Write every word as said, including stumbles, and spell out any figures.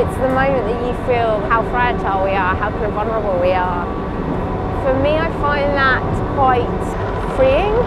It's the moment that you feel how fragile we are, how vulnerable we are. For me, I find that quite freeing.